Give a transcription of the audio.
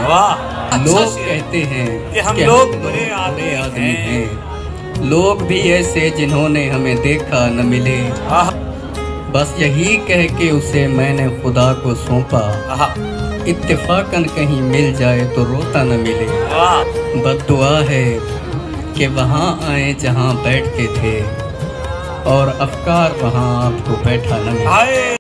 वाह। लोग कहते हैं कि हम लोग बुरे आदमी हैं। लोग भी ऐसे जिन्होंने हमें देखा न मिले। बस यही कह के उसे मैंने खुदा को सौंपा। इत्तेफाकन कहीं मिल जाए तो रोता न मिले। बद्दुआ है कि वहाँ आए जहाँ बैठते थे और अफकार वहाँ आपको बैठा न मिले।